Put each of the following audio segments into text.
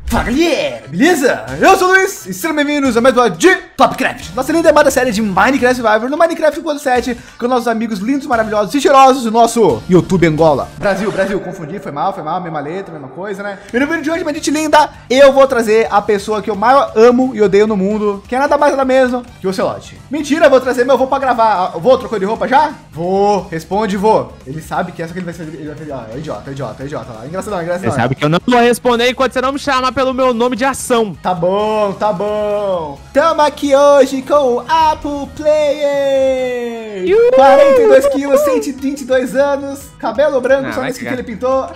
Fala galera, beleza? Eu sou o Luiz e sejam bem-vindos a mais um vídeo de Topcraft, nossa linda e amada série de Minecraft Survivor no Minecraft 1.7 com nossos amigos lindos, maravilhosos e cheirosos do nosso YouTube Angola. Brasil, confundi, foi mal, mesma letra, mesma coisa, né? E no vídeo de hoje, minha gente linda, eu vou trazer a pessoa que eu mais amo e odeio no mundo, que é nada mais nada menos que o Ocelote. Mentira, vou trazer meu avô pra gravar. Vou, trocou de roupa já? Vou, responde, vou. Ele sabe que essa que ele vai fazer, é idiota, lá. Engraçadão. Você sabe que eu não vou responder enquanto você não me chamar pelo meu nome de ação. Tá bom. Tamo aqui hoje com o Apu Player. 42 quilos, 122 anos, cabelo branco, só nesse que ele pintou.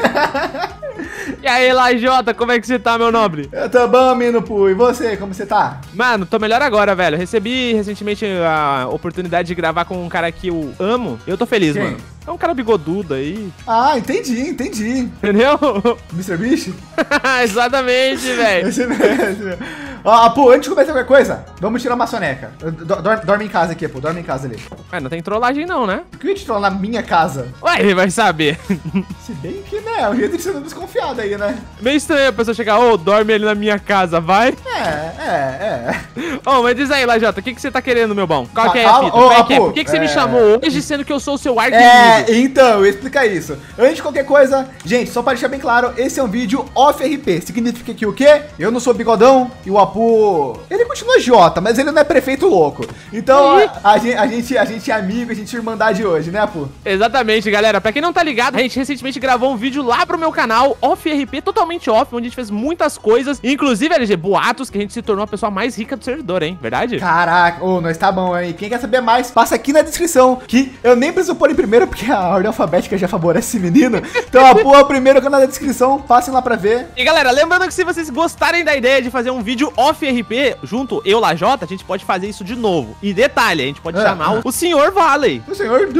E aí, Lajota, como é que você tá, meu nobre? Eu tô bom, Minupu. E você, como você tá? Mano, tô melhor agora, velho. Recebi recentemente a oportunidade de gravar com um cara que eu amo. Eu tô feliz, Quem? mano. É um cara bigodudo aí. Ah, entendi. Entendeu? Mr. Beast? Exatamente, velho. Esse mesmo. Ó, Apu, antes de começar qualquer coisa, vamos tirar uma soneca. Dorme em casa aqui, Apu. Dorme em casa ali. Ué, não tem trollagem não, né? Por que eu ia te trollar na minha casa? Ué, ele vai saber. Se bem que, né, é um jeito de ser desconfiado aí, né? Meio estranho a pessoa chegar, dorme ali na minha casa, vai? É. Mas diz aí, Lajota, o que você tá querendo, meu bom? Qual que é a Calma, fita? Qual é que é? Apu, Por que você me chamou hoje, sendo que eu sou o seu arco-inimigo? Então, eu ia explicar isso. Antes de qualquer coisa, gente, só para deixar bem claro, esse é um vídeo off-RP. Significa que o quê? Eu não sou bigodão e o Apu... Ele continua idiota, mas ele não é prefeito louco. Então, a gente é amigo, a gente é irmandade hoje, né, Apu? Exatamente, galera. Pra quem não tá ligado, a gente recentemente gravou um vídeo lá pro meu canal, off-RP, totalmente off, onde a gente fez muitas coisas, inclusive, LG, boatos, que a gente se tornou a pessoa mais rica do servidor, hein? Verdade? Caraca, nós tá bom, hein? Quem quer saber mais, passa aqui na descrição, que eu nem preciso pôr em primeiro, porque a ordem alfabética já favorece esse menino. Então, Apu é o primeiro canal da descrição, passem lá pra ver. E galera, lembrando que se vocês gostarem da ideia de fazer um vídeo off-RP, junto eu, Lajota, a gente pode fazer isso de novo. E detalhe, a gente pode chamar o Sr. Valley. O Sr.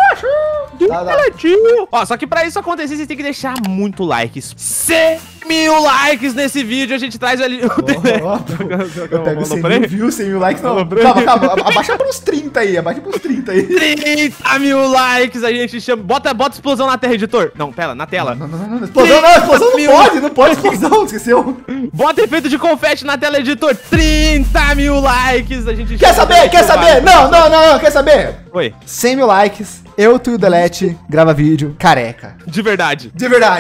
Ó, só que pra isso acontecer, vocês têm que deixar muito likes. 100.000 likes nesse vídeo, a gente traz ali... Eu pego 100.000 views, 100.000 likes, não. Calma, abaixa para uns 30 aí, 30.000 likes, a gente chama... Bota explosão na tela, editor. Não, na tela. Não, explosão não pode explosão, esqueceu. Bota efeito de confete na tela, editor. 30.000 likes, a gente... Quer saber? Não, quer saber? Oi. 100.000 likes, eu, tu e o Delete, grava vídeo careca. De verdade.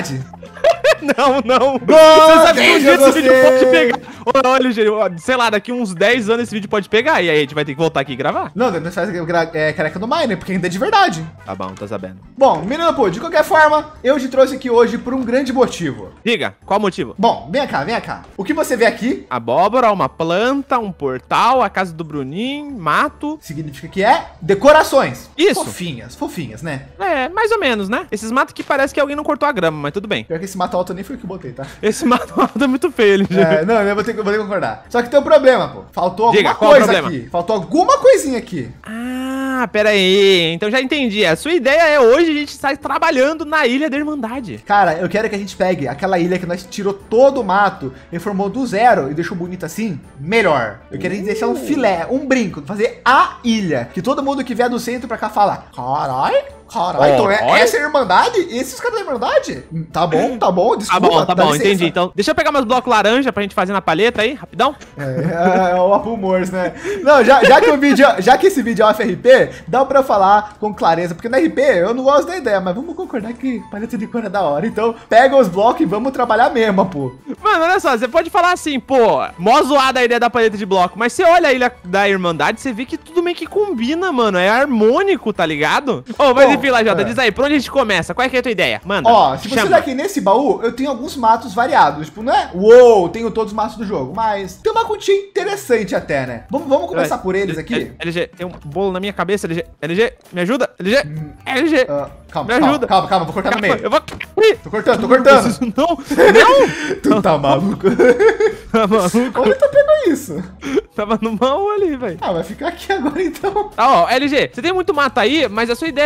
Não. Você sabe que um dia esse vídeo pode pegar. Olha, sei lá, daqui uns 10 anos esse vídeo pode pegar. E aí a gente vai ter que voltar aqui e gravar? Não, nós faz careca do Miner, porque ainda é de verdade. Tá bom, tô sabendo. Bom, menino Pô, de qualquer forma, eu te trouxe aqui hoje por um grande motivo. Diga, qual o motivo? Bom, vem cá. O que você vê aqui... Abóbora, uma planta, um portal, a casa do Bruninho, mato. Significa que é decorações. Isso. Fofinhas, né? É, mais ou menos, né? Esses matos que parece que alguém não cortou a grama, mas tudo bem. Pior que esse mato alto nem foi o que eu botei, tá? Esse mato alto é muito feio, ele. Não, eu vou ter que concordar. Só que tem um problema, pô. Faltou Diga, alguma coisa aqui. Faltou alguma coisinha aqui. Ah, pera aí. Então já entendi. A sua ideia é hoje a gente estar trabalhando na Ilha da Irmandade. Cara, eu quero que a gente pegue aquela ilha que nós tirou todo o mato, reformou do zero e deixou bonito assim, melhor. Eu quero deixar um filé, um brinco, fazer a ilha. Que todo mundo que vier do centro pra cá fala, caralho, então essa é a Irmandade? Esses caras da Irmandade? Tá bom, desculpa. Tá bom, entendi. Então, deixa eu pegar meus blocos laranja pra gente fazer na palheta aí, rapidão. É o Apu Morse, né? Não, já que esse vídeo é off-RP, dá pra eu falar com clareza, porque no RP eu não gosto da ideia, mas vamos concordar que paleta de cor é da hora. Então, pega os blocos e vamos trabalhar mesmo, Apu. Mano, olha só, você pode falar assim, pô, mó zoada a ideia da paleta de bloco, mas você olha a Ilha da Irmandade, você vê que tudo meio que combina, mano, é harmônico, tá ligado? Mas enfim, Lajota, diz aí, por onde a gente começa? Qual é que é a tua ideia? Manda. Ó, se você olhar aqui nesse baú, eu tenho alguns matos variados. Tipo, não é? Tenho todos os matos do jogo, mas tem uma quantia interessante até, né? Vamos começar por eles aqui? LG, tem um bolo na minha cabeça, LG. LG, me ajuda? LG. Calma, vou cortar no meio. Eu vou... Tô cortando. Não! Tu tá maluco? Tá maluco? Onde tu pegou isso? Tava no baú ali, velho. Vai ficar aqui agora então. Tá, ó, LG, você tem muito mato aí, mas a sua ideia é só jogar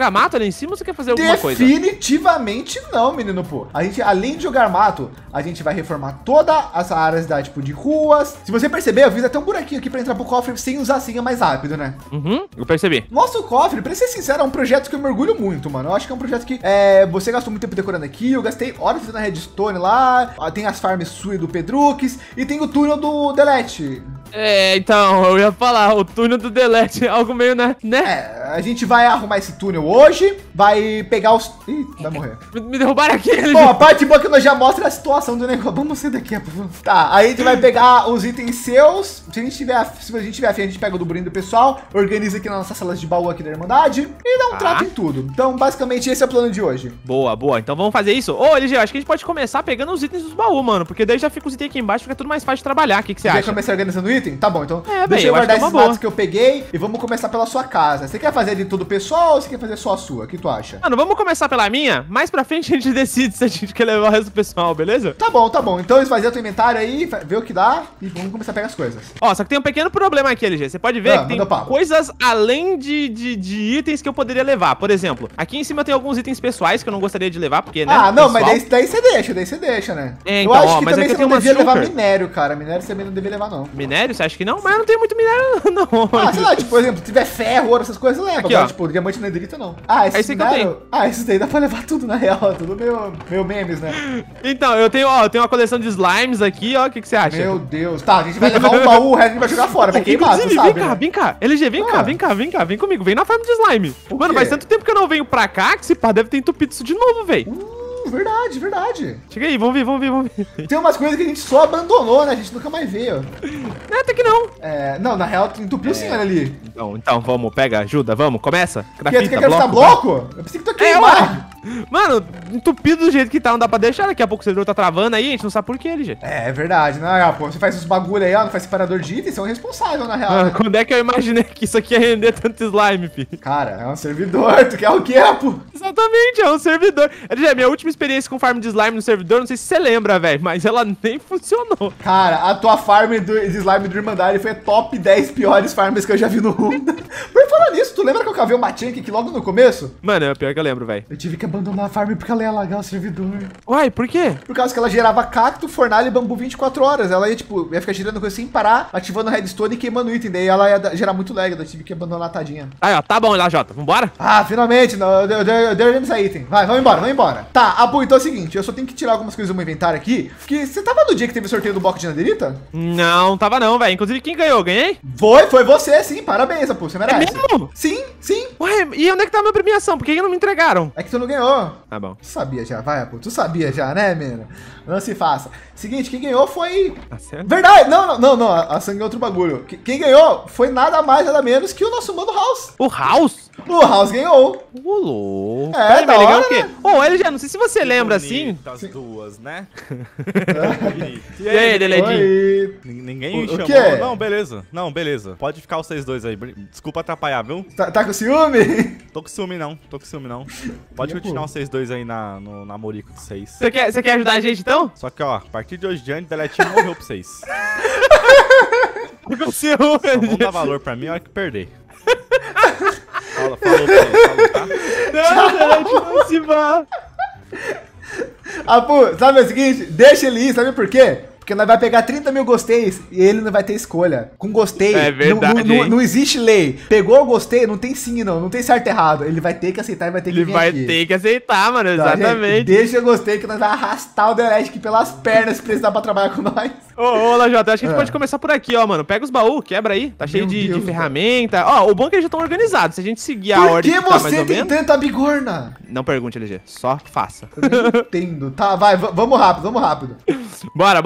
jogar mato ali em cima ou você quer fazer alguma coisa? Definitivamente não, menino, pô. A gente, além de jogar mato, a gente vai reformar todas as áreas da, tipo, de ruas. Se você perceber, eu fiz até um buraquinho aqui pra entrar pro cofre sem usar a senha mais rápido, né? Eu percebi. Nosso cofre, pra ser sincero, é um projeto que eu me orgulho muito, mano. Eu acho que é um projeto que você gastou muito tempo decorando aqui. Eu gastei horas na redstone lá. Tem as farms sui do Pedrux e tem o túnel do Delete. Então, eu ia falar, o túnel do Delete é algo meio, né? A gente vai arrumar esse túnel hoje, vai pegar os... Ih, vai morrer. Me derrubaram aqui. Bom, a parte boa que nós já mostra a situação do negócio. Vamos sair daqui, por favor. Tá, aí a gente vai pegar os itens seus. Se a gente tiver afim, a gente pega o do brinde do pessoal, organiza aqui nas nossas salas de baú aqui da Irmandade e dá um trato em tudo. Então, basicamente, esse é o plano de hoje. Boa, boa. Então vamos fazer isso. Ô, LG, acho que a gente pode começar pegando os itens dos baús, mano, porque daí já fica os itens aqui embaixo, fica tudo mais fácil de trabalhar. O que você acha? Quer começar organizando item? Tá bom, então deixa eu guardar esses matos que eu peguei e vamos começar pela sua casa. Você quer fazer de tudo pessoal ou você quer fazer só a sua? O que tu acha? Mano, vamos começar pela minha. Mais pra frente a gente decide se a gente quer levar o resto do pessoal, beleza? Tá bom, tá bom. Então esvazia teu inventário aí, vê o que dá e vamos começar a pegar as coisas. Ó, só que tem um pequeno problema aqui, LG. Você pode ver que tem papo. coisas além de itens que eu poderia levar. Por exemplo, aqui em cima tem alguns itens pessoais que eu não gostaria de levar, porque, né? Não, mas daí você deixa, né? Então, eu acho que mas também aqui você eu não tenho devia levar açúcar. minério, cara. Minério você também não devia levar, não. Minério, você acha que não? Mas eu não tenho muito minério, não. Sei lá, tipo, por exemplo, se tiver ferro, ouro, essas coisas, leva. Aqui, Agora, ó. tipo, diamante nedrita, não. Esse que eu tenho. Esses daí dá pra levar tudo, na real. Tudo meu memes, né? Então, eu tenho uma coleção de slimes aqui, ó. O que você acha? Meu Deus. Tá, a gente vai levar um baú, o resto a gente vai jogar fora. Vai queimar, tu Inclusive, sabe, né? vem cá. LG, vem cá, vem comigo. Vem na farm de slime. Mano, quê? faz tanto tempo que eu não venho pra cá que esse pá deve ter entupido isso de novo, velho. Verdade. Chega aí, vamos ver. Tem umas coisas que a gente só abandonou, né? A gente nunca mais veio. Até que não. Não, na real, entupiu sim, olha ali. Então, vamos, pega, ajuda, vamos, começa. Quer craftar bloco? Eu pensei que tu queimar. Mano, entupido do jeito que tá, não dá pra deixar. Daqui a pouco o servidor tá travando aí, a gente não sabe por que, LG. É verdade, né? Pô, você faz os bagulho aí, ó, não faz separador de itens, você é um responsável, na real. Né? Quando é que eu imaginei que isso aqui ia render tanto slime, filho? Cara, é um servidor, tu quer o quê, pô? Exatamente, é um servidor. LG, minha última experiência com farm de slime no servidor, não sei se você lembra, velho, mas ela nem funcionou. Cara, a tua farm de slime do Irmandade foi a top 10 piores farms que eu já vi no mundo. Por falar nisso, tu lembra que eu cavei uma tank aqui logo no começo? Mano, é o pior que eu lembro, velho. Eu tive que abandonar a farm porque ela ia alagar o servidor. Uai, por quê? Por causa que ela gerava cacto, fornalha e bambu 24 horas. Ela ia, tipo, ia ficar girando coisa sem parar, ativando redstone e queimando item. Daí ela ia gerar muito lag, eu tive que abandonar a tadinha. Aí, ó, tá bom lá, Jota, vambora? Finalmente, eu dei esse item. Vai, vamos embora. Tá, Abu, então é o seguinte, eu só tenho que tirar algumas coisas do meu inventário aqui, porque você tava no dia que teve sorteio do bloco de naderita? Não, tava não, velho. Inclusive, quem ganhou? Ganhei? Foi você, sim, parabéns, Abu, você merece. É mesmo? Sim. Ué, e onde é que tá a minha premiação? Por que não me entregaram? É que tu não ganhou. Tá bom. Tu sabia já, vai, Abu, tu sabia já, né, menino? Não se faça. Seguinte, quem ganhou foi... Tá certo? Verdade, não, a sangue é outro bagulho. Quem ganhou foi nada mais, nada menos que o nosso mano House. O House? O House ganhou. Ô, louco. É, da hora, o quê? Ô, LG, não sei se você lembra assim. Das duas, né? E aí, Deledinho? Oi. Ninguém me O chamou. quê? Não, beleza. Pode ficar vocês dois aí. Desculpa atrapalhar, viu? Tá com ciúme? Tô com ciúme não. Pode continuar vocês dois aí no namorico de vocês. Você quer ajudar a gente então? Só que, ó, a partir de hoje em diante, Deletinho morreu pra vocês. Você Só vão dar valor pra mim na hora que perder. Falou pra ele, tá? Não se vá. Apu, sabe o seguinte? Deixa ele ir, sabe por quê? Porque nós vai pegar 30 mil gosteis e ele não vai ter escolha. Com gostei, É verdade, não existe lei. Pegou o gostei, não tem sim, não tem certo e errado. Ele vai ter que aceitar e vai ter que Ele vir vai aqui. ter que aceitar, mano, Tá, gente? exatamente. Deixa eu gostei que nós vamos arrastar o Delete aqui pelas pernas se precisar pra trabalhar com nós. Ô, Lajota, acho que a gente pode começar por aqui, ó, mano. Pega os baús, quebra aí. Tá cheio Meu de Deus, ferramenta. Ó, o bom é que eles já estão organizados. Se a gente seguir a Por ordem que que tá mais você ou tem menos... tanta bigorna? Não pergunte, LG. Só faça. Eu nem entendo. Tá, vai, vamos rápido. Bora.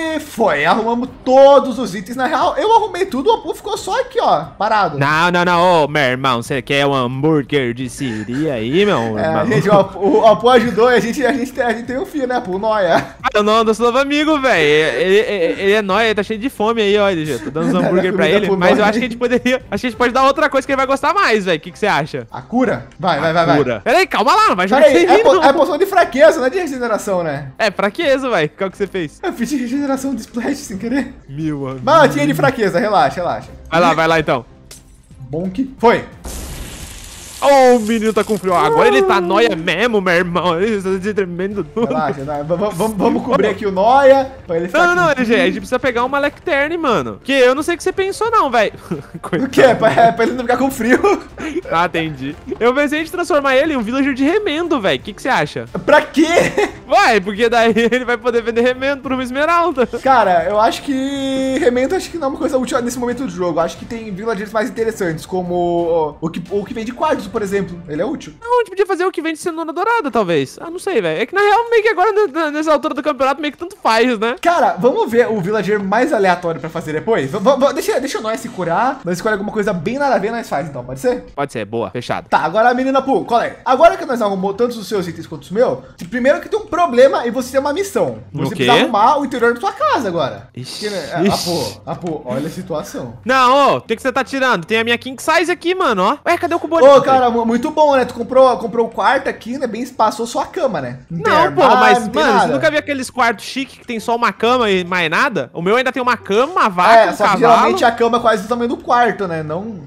foi, arrumamos todos os itens. Na real, eu arrumei tudo, o Apu ficou só aqui, ó, parado. Não, ô, meu irmão, você quer um hambúrguer de siri aí, meu irmão? Gente, o Apu ajudou, a gente tem um filho, né, Apu, noia. Eu não ando novo amigo, velho. Ele é nóia, ele tá cheio de fome aí, ó, LG. Tô dando uns hambúrguer pra ele, mas eu acho que a gente poderia, acho que a gente pode dar outra coisa que ele vai gostar mais, velho. O que você acha? A cura? Vai. Peraí, calma lá, não vai jogar Peraí, sem mim, não. é poção de fraqueza, não é de regeneração, né? É, fraqueza, velho. Qual que você fez? Eu fiz de regeneração de splash sem querer. Meu amigo. Mas eu tinha de fraqueza, relaxa. Vai lá então. Bom que foi. Ô, o menino tá com frio. Agora ele tá nóia mesmo, meu irmão. Ele tá se tremendo tudo. Relaxa, vamos cobrir aqui o Noia pra ele ficar. Não, LG, a gente precisa pegar uma Lecterne, mano. Que eu não sei o que você pensou, não, velho. O quê? Pra ele não ficar com frio. Ah, entendi. Eu pensei em transformar ele em um villager de remendo, velho. O que você acha? Pra quê? Vai, porque daí ele vai poder vender remendo por uma esmeralda. Cara, eu acho que remendo acho que não é uma coisa útil nesse momento do jogo. Eu acho que tem villagers mais interessantes, como o que vem de quartzo, por exemplo. Ele é útil. Não, a gente podia fazer o que vem de cenoura dourada, talvez. Ah, não sei, velho. É que na real, meio que agora, nessa altura do campeonato, meio que tanto faz, né? Cara, vamos ver o villager mais aleatório pra fazer depois? Deixa o nós se curar. Nós escolhe alguma coisa bem nada a ver, nós faz então, pode ser? Pode ser, boa, fechado. Tá, agora a menina Poo, qual é? Agora que nós arrumamos tantos os seus itens quanto os meus, primeiro que tem um problema e você tem uma missão. Você precisa arrumar o interior da sua casa agora. Ixi. Apu, olha a situação. Não, ô, o que você tá tirando? Tem a minha king size aqui, mano, ó. Ué, cadê o cubo? Ô, cara, muito bom, né? Tu comprou o quarto aqui, né? Bem espaçoso, só a cama, né? Não, pô, mas, mano, você nunca viu aqueles quartos chiques que tem só uma cama e mais nada? O meu ainda tem uma cama, uma vaca, um só cavalo. que geralmente a cama é quase do tamanho do quarto, né? Não...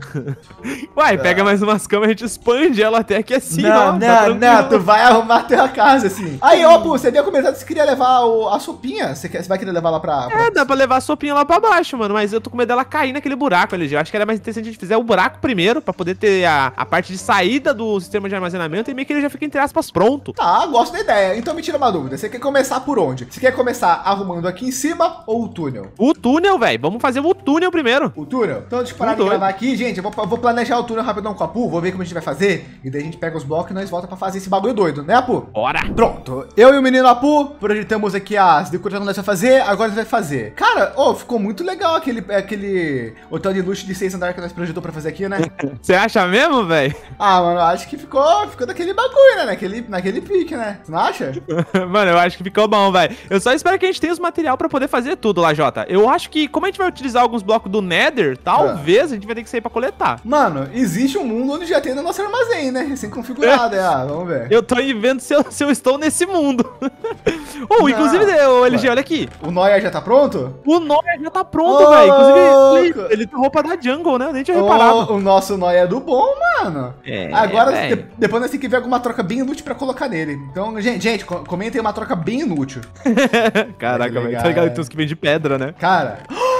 Uai, pega mais umas camas, a gente expande ela até aqui assim, ó. Não, tu vai arrumar a tua casa, assim. Aí, ó, Pô, você havia comentado que você queria levar a sopinha. Você vai querer levar lá pra... É, dá pra levar a sopinha lá pra baixo, mano, mas eu tô com medo dela cair naquele buraco, LG. Eu acho que era mais interessante a gente fizer o buraco primeiro, pra poder ter a parte de saída do sistema de armazenamento e meio que ele já fica, entre aspas, pronto. Tá, gosto da ideia. Então me tira uma dúvida. Você quer começar por onde? Você quer começar arrumando aqui em cima ou o túnel? O túnel, velho. Vamos fazer o túnel primeiro. O túnel? Então deixa eu parar de gravar aqui, gente. Eu vou planejar o túnel rapidão com a Apu. Vou ver como a gente vai fazer. E daí a gente pega os blocos e nós volta pra fazer esse bagulho doido, né, Apu? Bora. Pronto. Eu e o menino Apu projetamos aqui as decorações que nós vamos fazer. Agora nós vai fazer. Cara, ficou muito legal aquele hotel de luxo de 6 andares que nós projetou pra fazer aqui, né? Você acha mesmo, velho? Ah, mano, acho que ficou daquele bagulho, né? Naquele pique, né? Você não acha? Mano, eu acho que ficou bom, velho. Eu só espero que a gente tenha os material pra poder fazer tudo lá, Jota. Eu acho que, como a gente vai utilizar alguns blocos do Nether, talvez a gente vai ter que sair pra coletar. Mano, existe um mundo onde já tem no nosso armazém, né? Recém-configurado, vamos ver. Eu tô aí vendo se eu estou nesse mundo. Inclusive, o LG, olha aqui. O Noia já tá pronto? O Noia já tá pronto, velho. Inclusive, ele tem roupa da jungle, né? Eu nem tinha reparado. O nosso Noia é do bom, mano. É, agora, depois nós temos que ver alguma troca bem inútil pra colocar nele. Então, gente, comentem uma troca bem inútil. Caraca, velho. Tá ligado que tem uns que vem de pedra, né? Cara...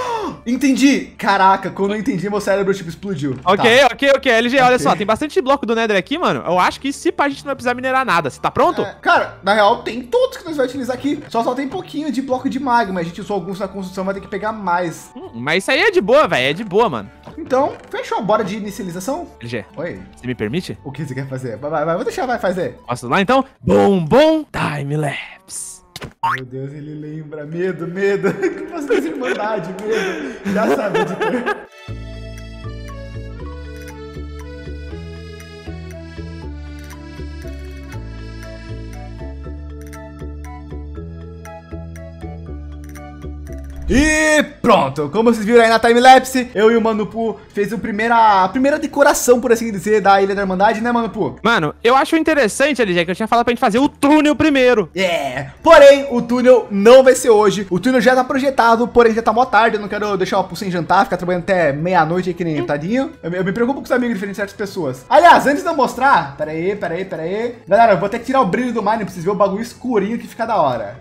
Entendi! Caraca, quando eu entendi, meu cérebro, tipo, explodiu. Ok. LG, olha só, tem bastante bloco do Nether aqui, mano. Eu acho que se pá, a gente não vai precisar minerar nada. Você tá pronto? Cara, na real, tem todos que nós vamos utilizar aqui. Só tem pouquinho de bloco de magma. A gente usou alguns na construção, vai ter que pegar mais. Mas isso aí é de boa, velho. É de boa, mano. Então, fechou. Bora de inicialização? LG. Oi. Você me permite? O que você quer fazer? Vai, vou deixar, vai fazer. Posso lá, então? Bom time-lapse. Meu Deus, ele lembra. Medo. Que posso fazer irmandade, medo. Já sabe de ter. E pronto, como vocês viram aí na timelapse, eu e o Mano Poo fez a primeira decoração, por assim dizer, da Ilha da Irmandade, né, Mano Poo? Mano, eu acho interessante, LG, que eu tinha falado pra gente fazer o túnel primeiro. Porém, o túnel não vai ser hoje. O túnel já tá projetado, porém já tá mó tarde. Eu não quero deixar o Poo sem jantar, ficar trabalhando até meia-noite aí que nem tadinho. Eu me preocupo com os amigos diferentes de certas pessoas. Aliás, antes de eu mostrar, pera aí. Galera, eu vou ter que tirar o brilho do Mine pra vocês verem o bagulho escurinho que fica da hora.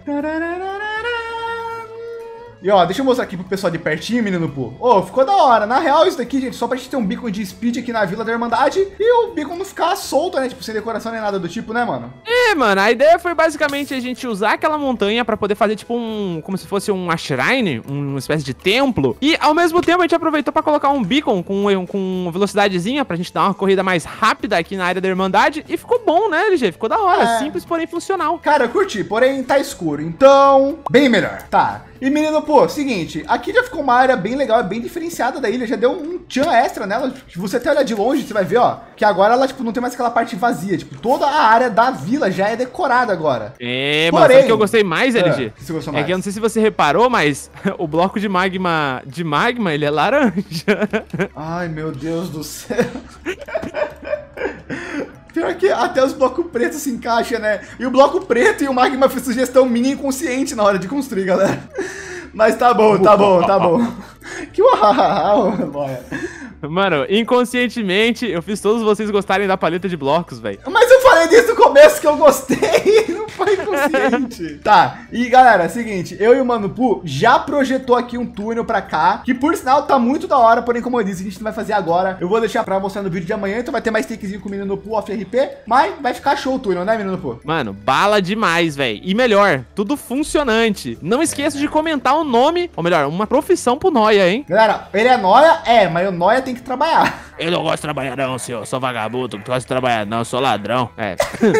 E ó, deixa eu mostrar aqui pro pessoal de pertinho, menino Poo. Ficou da hora. Na real, isso daqui, gente, só pra gente ter um beacon de speed aqui na Vila da Irmandade e o beacon não ficar solto, né? Tipo, sem decoração nem nada do tipo, né, mano? Mano, a ideia foi basicamente a gente usar aquela montanha pra poder fazer, tipo, como se fosse uma shrine, uma espécie de templo. E, ao mesmo tempo, a gente aproveitou pra colocar um beacon com velocidadezinha pra gente dar uma corrida mais rápida aqui na área da Irmandade. E ficou bom, né, LG? Ficou da hora. Simples, porém funcional. Cara, eu curti, porém tá escuro. Então, bem melhor. Tá. E menino, pô, seguinte, aqui já ficou uma área bem legal, bem diferenciada da ilha, já deu um tchan extra nela. Se você até olhar de longe, você vai ver, ó, que agora ela, tipo, não tem mais aquela parte vazia. Tipo, toda a área da vila já é decorada agora. É, mano, sabe o que eu gostei mais, LG? Que você gostou É mais? que eu não sei se você reparou, mas o bloco de magma, ele é laranja. Ai, meu Deus do céu. Pior que até os blocos pretos se encaixam, né? E o bloco preto e o magma fez sugestão minha inconsciente na hora de construir, galera. Mas tá bom, tá bom, tá bom. Que uau, boia. Mano, inconscientemente, eu fiz todos vocês gostarem da paleta de blocos, velho. Mas eu falei desde o começo que eu gostei, não foi inconsciente. Tá, e galera, seguinte, eu e o Mano Pu já projetou aqui um túnel pra cá, que por sinal tá muito da hora, porém como eu disse, a gente não vai fazer agora. Eu vou deixar pra mostrar no vídeo de amanhã, então vai ter mais takezinho com o Menino Pu off RP, mas vai ficar show o túnel, né, Menino Pu? Mano, bala demais, velho. E melhor, tudo funcionante. Não esqueça de comentar o nome, ou melhor, uma profissão pro Noia, hein? Galera, ele é Noia? É, mas o Noia tem que trabalhar. Eu não gosto de trabalhar não, senhor. Eu sou vagabundo, não gosto de trabalhar não, eu sou ladrão. É.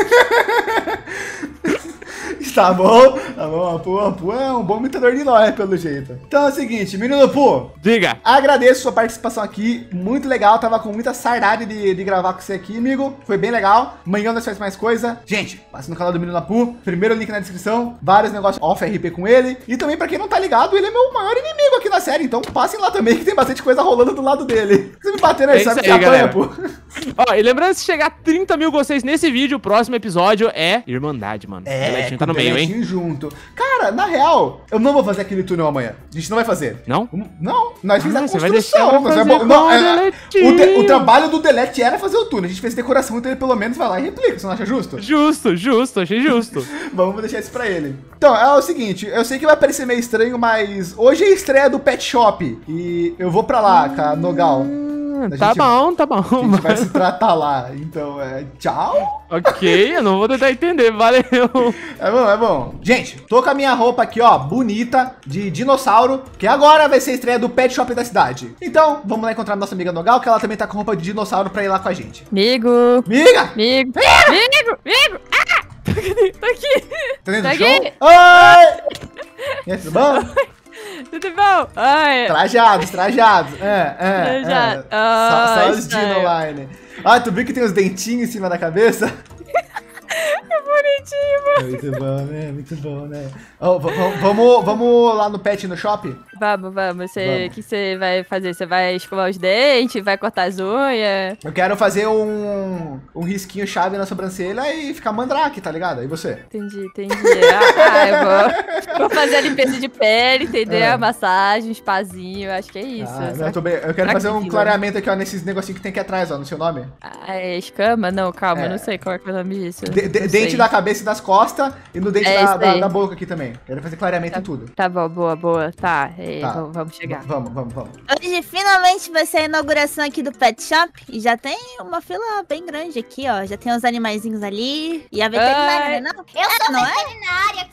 Tá bom, o Pu é um bom imitador de Noia, pelo jeito. Então é o seguinte, Menino Pu, Diga. agradeço sua participação aqui, muito legal, tava com muita saudade de gravar com você aqui, amigo, foi bem legal. Amanhã nós fazemos mais coisa. Gente, passe no canal do Menino Pu, primeiro link na descrição, vários negócios off RP com ele. E também, pra quem não tá ligado, ele é meu maior inimigo aqui na série, então passem lá também, que tem bastante coisa rolando do lado dele. Se me bater, né, sabe que apanha, Pu. Ó, e lembrando, se chegar a 30 mil gostos nesse vídeo, o próximo episódio é Irmandade, mano. O Deletinho tá no meio, hein? Junto. Cara, na real, eu não vou fazer aquele túnel amanhã. A gente não vai fazer. Não? Não, nós fizemos a você vai deixar construção. eu fazer Não, com o Deletinho. o trabalho do Delete era fazer o túnel. A gente fez decoração, então ele pelo menos vai lá e replica. Você não acha justo? Justo, achei justo. Vamos deixar isso pra ele. Então, é o seguinte, eu sei que vai parecer meio estranho, mas hoje é a estreia do Pet Shop. E eu vou pra lá, com a Nogal. Tá bom. A gente vai se tratar lá. Então, tchau. Ok, eu não vou tentar entender, valeu. É bom. Gente, tô com a minha roupa aqui, ó, bonita, de dinossauro, que agora vai ser a estreia do Pet Shop da cidade. Então, vamos lá encontrar a nossa amiga Nogal, que ela também tá com roupa de dinossauro pra ir lá com a gente. Amigo! Amiga! Ah! Tô aqui! Tá dentro Tá do show? aqui? Oi! E aí, tudo bom? Tudo bom? Ai. Trajados. Trajado. Só os Dino Line. Ah, tu viu que tem os dentinhos em cima da cabeça? Que bonitinho, mano. Muito bom, né? Oh, vamos lá no pet no shopping? Vamos. O que você vai fazer? Você vai escovar os dentes? Vai cortar as unhas? Eu quero fazer um risquinho chave na sobrancelha e ficar mandrake, tá ligado? E você? Entendi. Eu vou fazer a limpeza de pele, entendeu? Massagem, spazinho, acho que é isso. Eu quero fazer um clareamento aqui, ó, nesses negocinhos que tem aqui atrás, ó, no seu nome. Escama? Não, calma, eu não sei qual é o nome disso. Dente da cabeça e das costas e no dente da boca aqui também. Quero fazer clareamento em tudo. Tá bom, boa. Tá, vamos chegar. Vamos. Hoje finalmente vai ser a inauguração aqui do Pet Shop. E já tem uma fila bem grande aqui, ó. Já tem os animaizinhos ali. E a veterinária, né? Não? Eu sou não veterinária,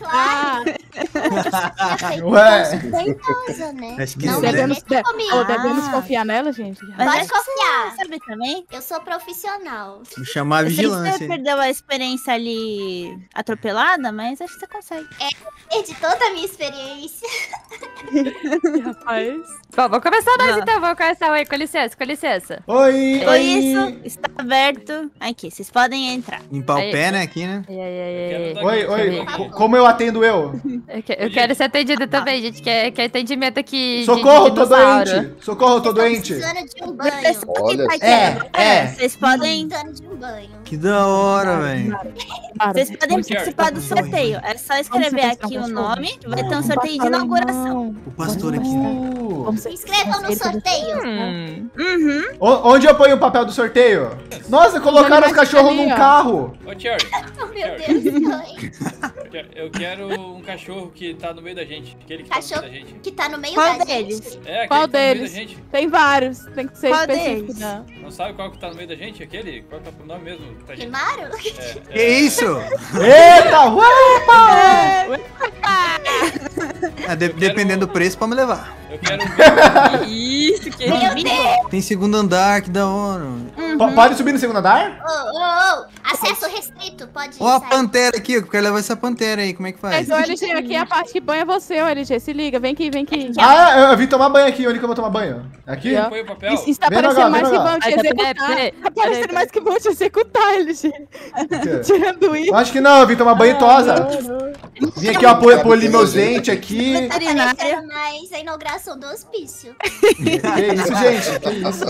claro. Ué. Bem idosa, né? Acho que Não, sim, né? deixa comigo. Devemos confiar nela, gente? Pode confiar. Sabe também? Eu sou profissional. Vou chamar a Eu sei que vigilância. você perdeu a experiência ali atropelada, mas acho que você consegue. Perdi toda a minha experiência. Rapaz. Bom, vamos começar nós então, vamos começar. Oi, com licença. Oi! Foi isso, está aberto. Aqui, vocês podem entrar. Limpar o pé, né, aqui, né? Oi, como eu atendo eu? Eu quero ser atendida também, gente. Quer atendimento aqui. Socorro, tô doente! Precisando de um banho. Olha, vocês podem. Precisando de um banho. Que da hora, velho. Vocês podem participar do sorteio. É só escrever aqui o nome. Vai ter um sorteio de inauguração. O pastor aqui, né? Se inscrevam no sorteio. Onde eu ponho o papel do sorteio? Nossa, colocaram os cachorros num carro! Ô, Cherry, Oh, meu Deus. eu quero um cachorro que tá no meio da gente. Aquele que tá no Cachorro meio da gente. que tá no meio Qual da deles? gente. É, aquele Qual que tá no meio da deles? gente. Tem vários, tem que ser Qual específico, deles? né? Não sabe qual que tá no meio da gente? Aquele? Qual que é o nome mesmo? Que tá gente? Rimaram? Que isso? Eita, ué! Dependendo do preço, pode me levar. Eu quero ver. Isso, que Meu Deus! Tem segundo andar, que da hora. Pode subir no segundo andar? Acesso restrito, pode Ó a sair. pantera aqui, eu quero levar essa pantera aí, como é que faz? Mas o LG, aqui é a parte que banha você, ô LG. Se liga, vem aqui, vem aqui. Ah, eu vim tomar banho aqui. Onde que eu vou tomar banho? Aqui? Ó. Põe o papel. Isso tá Vem parecendo logo, mais vem que logo. vão te Ai, executar. peraí. Tá parecendo mais que vão te executar, LG. Tirando isso. Acho que não, eu vim tomar banho e tosa. Vim aqui, ó, polir meus dentes aqui. Veterinária. Parecendo mais a inauguração do hospício. Que isso, gente? Que isso?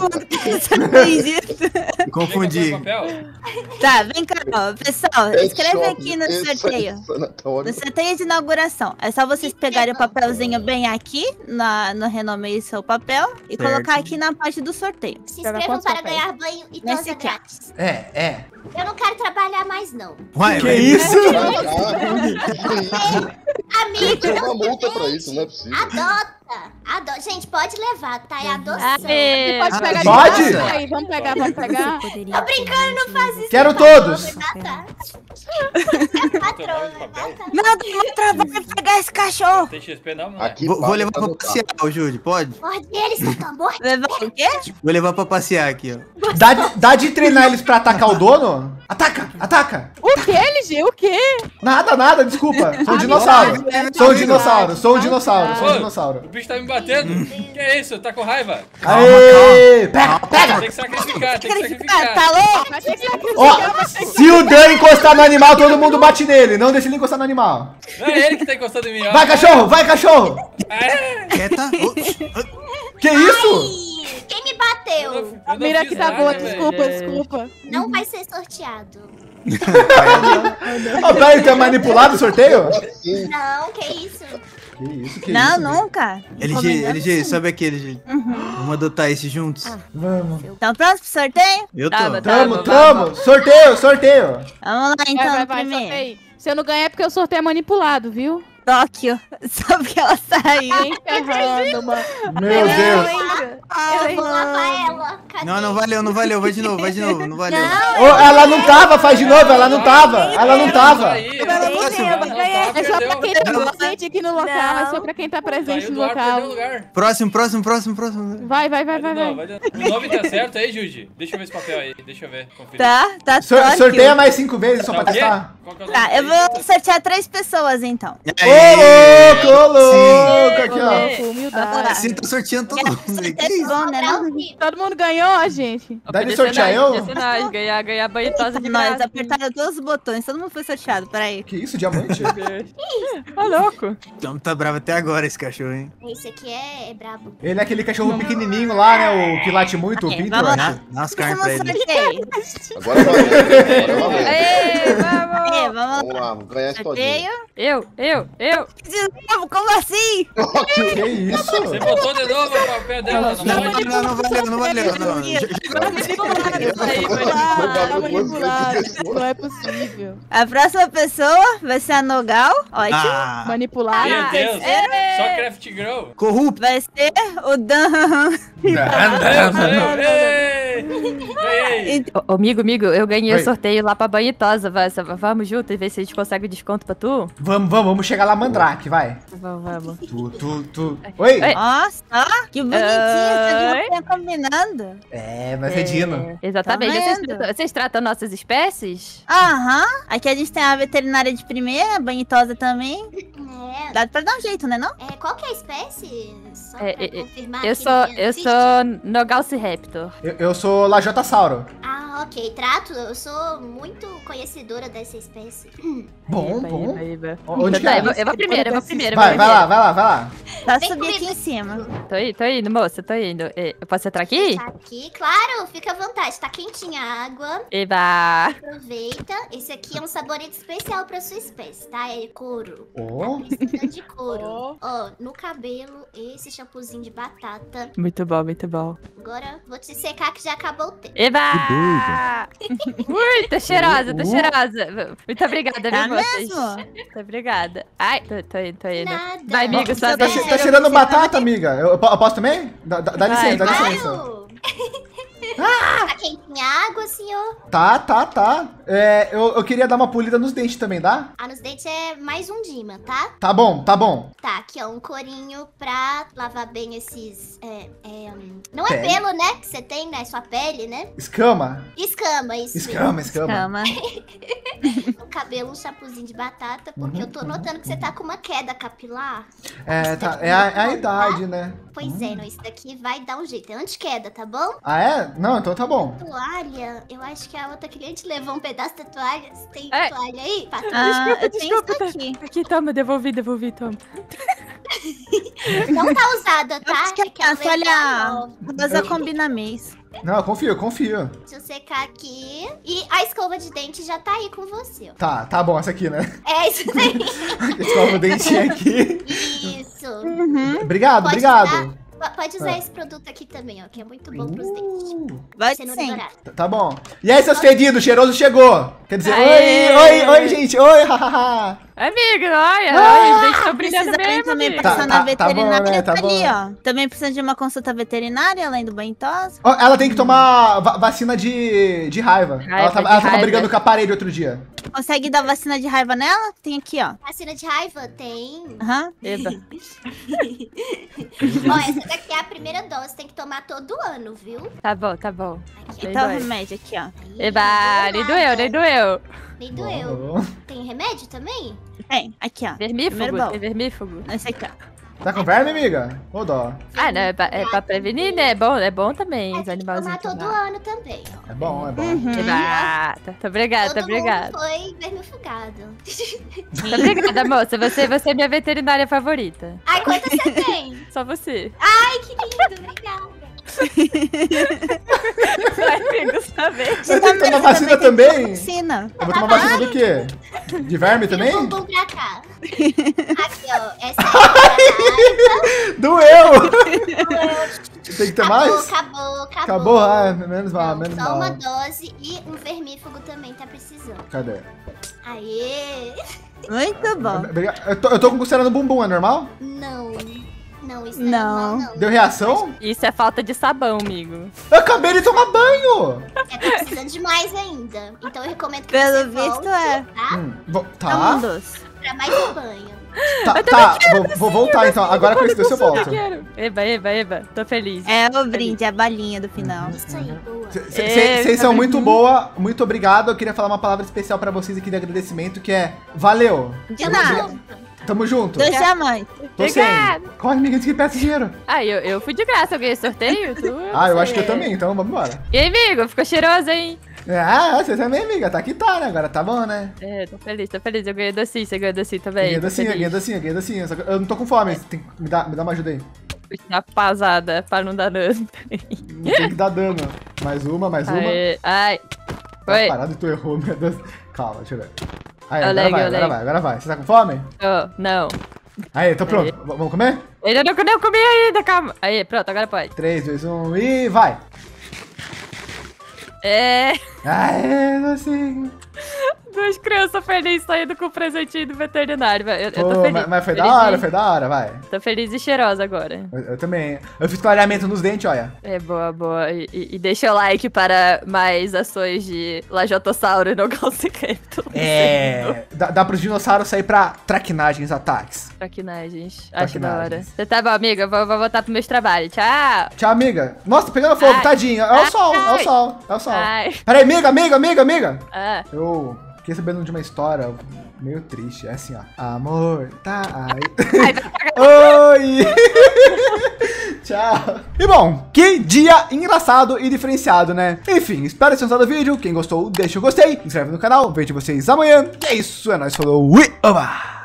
Confundi. Põe o papel. Tá, vem cá, ó. Pessoal, escreve aqui no sorteio. No Sanatório. sorteio de inauguração. É só vocês pegarem o papelzinho bem aqui, no renomeio seu papel, e Certo. colocar aqui na parte do sorteio. Se Pega inscrevam quantos para papéis? ganhar banho e Nesse tosa aqui. grátis. É. Eu não quero trabalhar mais, não. Uai, Que isso? Amigo, Tem uma não multa pra isso, não é possível. adota. Gente, pode levar, tá? É adoção. Aê. Pode pegar de Pode? graça aí, vamos pegar, vamos pegar. Tô brincando, não faz isso. Quero não, patrão, todos. vai matar. Patrão, vai matar. Não, dá trabalho pegar esse cachorro. Tem XP não, mano. Aqui Vou paga levar pra adotar. passear, ô Júlio, pode? Morde ele, seu tambor. Levar o quê? Vou levar pra passear aqui, ó. Dá de treinar eles pra atacar o dono? Ataca! O que, LG? O quê? Nada, desculpa. Sou um dinossauro. Sou um dinossauro. O bicho tá me batendo. Que é isso? Tá com raiva? Aê! Pega! Tem que sacrificar, tem que Sacrificar, sacrificar. tá louco? Vai ter que sacrificar, Ó, vai ter que se o Dan encostar no animal, todo mundo bate nele. Não deixa ele encostar no animal. Não é ele que tá encostando em mim, ó. Vai, cachorro! Quieta. Que isso? Ih, quem me bateu? Eu não Mira fiz que tá nada, boa, velho. desculpa. Não vai ser sorteado. Ó, peraí, tu é manipulado o sorteio? Sim. Não, que isso? Que Não, isso, nunca. LG, sobe aqui, LG. Vamos adotar esse juntos. Vamos. Estão prontos pro sorteio? Eu tô. Tamo. Sorteio. Vamos lá, então, Vai, no vai, primeiro. sorteio. Se eu não ganhar é porque o sorteio é manipulado, viu? Tóquio. Só porque ela saiu. Nem ferrando, mano. Meu Deus. Eu vou lavar ela. Cadê? Não valeu. Vai de novo. Não valeu. Ô, ela não tava, faz de novo. Ela não tava. Aí, É só pra quem tá Não. presente aqui no local. É só pra quem tá presente Saiu no do ar, perdeu o local. lugar. Próximo. Vai. Vai de novo. O nome tá certo aí, Judy? Deixa eu ver esse papel aí. Deixa eu ver. Conferir. Tá Tóquio. Sorteia mais 5 vezes só Tá pra o quê? testar. Qual que é o Tá, nome eu aí? vou sortear 3 pessoas, então. Ô, louco, aqui, ó. Humildade. Você tá sorteando todo mundo. aí. Que É isso? bom, né, não? Todo mundo ganhou, gente. Dá de Podia sortear ser eu? nós, podia ser nós, ganhar banho e tosa de Nós graça. apertaram todos os botões, todo mundo foi sorteado, peraí. Que isso, diamante? Tá louco? Então tá bravo até agora esse cachorro, hein? Esse aqui é brabo. Ele é aquele cachorro pequenininho lá, né? O que late muito, o Pinto, vamos eu lá. acho. Dá umas Isso carnes no pra ele. sorteio. Agora vai. Agora vai. Aê, vamos! Aí, vamos lá. Vamos lá, vamos ganhar esse todinho. Sorteio. Eu. De novo, como assim? Que isso? Você botou de novo o papel dela. Não pode. Não valeu. Não. Tá manipulado. Não é possível. A próxima pessoa vai ser a Nogal, ótimo. Ah, Manipulado. Meu Deus. Só Craft Girl. corrupto. Vai ser o Dan. Ei! Ô, amigo, eu ganhei Oi. o sorteio lá pra banho e tosa. Vamos junto e ver se a gente consegue desconto pra tu? Vamos chegar lá, Mandrake, vai. Vamos. Tu. Oi? Oi. Nossa, ó, que bonitinho, Oi. você tá combinando. É, mas é Dino. Exatamente. Tá Vocês, vendo? vocês tratam nossas espécies? Aham, aqui a gente tem a veterinária de primeira, a banhitosa também. É, Dá pra dar um jeito, né não? qual que é a espécie? Só É, pra confirmar Eu aqui sou, na minha eu ficha. sou Nogalciraptor. Eu sou Lajotsauro. Ah, ok. Trato. Eu sou muito conhecedora dessa espécie. Bom. Iba. Onde que Tá, é? eu vou primeiro, Vai lá. Só Vem subir aqui comigo. em cima. Tô indo, moça, tô indo. Eu posso entrar aqui? Tá aqui, claro. Fica à vontade. Tá quentinha a água. Eba! Aproveita. Esse aqui é um sabonete especial pra sua espécie, tá? É couro. Ó. Precisa de couro. Ó, no cabelo, esse shampoozinho de batata. Muito bom. Agora, vou te secar que já acabou o tempo. Eba! Ui, tô cheirosa. Muito obrigada, Tá viu, moças? mesmo? Muito obrigada. Ai, tô indo. Nada. Vai, amigo, sua Tá, vez. tá cheirando batata, amiga. Eu posso também? Dá licença, dá vai. licença. Claro. Tá quentinha a água, senhor? Tá. Eu queria dar uma polida nos dentes também, dá? Ah, nos dentes é mais um Dima, tá? Tá bom. Tá, aqui ó, um corinho pra lavar bem esses... não é Pele? pelo, né, que você tem, né? Sua pele, né? Escama? Escama, isso Escama. Cama. mesmo. No cabelo, um chapuzinho de batata, porque eu tô notando que você tá com uma queda capilar. É a idade, né? Pois é, não, isso daqui vai dar um jeito. É anti-queda, tá bom? Ah, é? Não, então tá bom. Toalha, eu acho que a outra cliente levou um pedaço da toalha. Você tem É. toalha aí? Patrão? Eu tenho isso aqui. Aqui, toma, devolvi, toma. Não tá usada, tá? Acho que É que ela veio olha, nova. rosa combina mês. Não, eu confio. Deixa eu secar aqui. E a escova de dente já tá aí com você, ó. Tá bom, essa aqui, né? É isso aí. Escova o dentinho aqui. Isso. Obrigado. Pode usar esse produto aqui também, ó, que é muito bom pros dentes. Vai Cenoura sim. dourada. Tá bom. E aí, seus fedidos, cheiroso chegou. Quer dizer, Aê! oi, gente. Oi, hahaha. Amiga, olha, os dentes estão brilhando Precisarem mesmo, também amiga. passar Tá na bom, veterinária, né? Tá tá ali, bom. ó. Também precisa de uma consulta veterinária, além do banho tosa. Ó, ela tem que tomar vacina de raiva. Ela tava raiva. brigando com a parede outro dia. Consegue dar vacina de raiva nela? Tem aqui, ó. Vacina de raiva tem. Aham. Eba. Ó, essa daqui é a primeira dose, tem que tomar todo ano, viu? Tá bom. Aqui. Bem Então o doido. remédio aqui, ó. Aí, Eba, nem nada. doeu. Nem doeu. Bom. Tem remédio também? Tem, aqui, ó. Primeiro Vermífugo, bom. tem vermífugo. Esse aqui, ó. Tá com verme, amiga? Ô, dó. Ah, não, é pra prevenir, né? É bom também, É, os tem que tomar animalzinhos todo tomar. ano também, ó. É bom. Eba, tá obrigada, Todo obrigada. mundo foi vermifugado. Tá obrigada, moça, você é minha veterinária favorita. Ai, quantas você tem? Só você. Ai, que lindo, obrigada. Vai, amigo, saber. Você tem que tomar vacina também? Vacina. Eu vou tomar vacina do quê? De verme também? Vira o bumbum pra cá. Aqui, ó. Essa é Doeu! Tem que ter mais? Acabou. Ah, menos mal, Não, menos só mal. uma dose e um vermífugo também tá precisando. Cadê? Aê! Muito bom. Eu tô com coceira no bumbum, é normal? Não, isso Não. não. Deu reação? Isso é falta de sabão, amigo. Eu acabei de tomar banho! Tá precisando de mais ainda. Então eu recomendo que Pelo você visto, volte, é. tá? Tá, Toma um doce. Pra mais um banho. tá, vou voltar então. Agora com esse doce eu volto. Eba, tô feliz. É o brinde, a balinha do final. Isso aí, boa. Vocês são muito boa, muito obrigado. Eu queria falar uma palavra especial pra vocês aqui de agradecimento, que é valeu. De nada. Tamo junto. Dois diamantes. Tô sem. Obrigada. Corre, amiga, que peça dinheiro. Ah, eu fui de graça, eu ganhei sorteio. Eu acho que eu também, então vamos embora. E aí, amigo, ficou cheiroso, hein? Ah, você também, amiga. Tá que tá, né? Agora tá bom, né? É, tô feliz. Eu ganhei docinho, você ganhou docinho também. Ganhei docinho. Só que eu não tô com fome. Tem que me dar uma ajuda aí. Uma pasada pra não dar dano. Não tem que dar dano. Mais uma. Ai. Tá Oi. parado e tu errou, meu Deus. Calma, deixa eu ver. Aí, Olé. agora vai. Você tá com fome? Oh, não. Aí, tô pronto. Vamos comer? Ainda não comi ainda, calma. Aí, pronto, agora pode. 3, 2, 1 e vai! Aê, docinho! Duas crianças felizes saindo com o presentinho do veterinário. Eu tô feliz. Mas foi Feliz da hora, vai. Tô feliz e cheirosa agora. Eu também. Eu fiz clareamento nos dentes, olha. É, boa. E deixa o like para mais ações de Lajotossauro no Galsicapto. Dá pros dinossauros sair pra traquinagens, ataques. Traquinagens. Acho da hora. Você tá bom, amiga? Eu vou voltar pros meus trabalhos. Tchau. Tchau, amiga. Nossa, tá pegando fogo, tadinho. É o sol. Ai. Peraí, amiga. Ah. Eu fiquei sabendo de uma história meio triste. É assim, ó. Amor, tá aí. Oi! Tchau. E bom, que dia engraçado e diferenciado, né? Enfim, espero que tenham gostado do vídeo. Quem gostou, deixa o gostei. Se inscreve no canal. Vejo vocês amanhã. E é isso, é nóis. Falou. Ui, oba!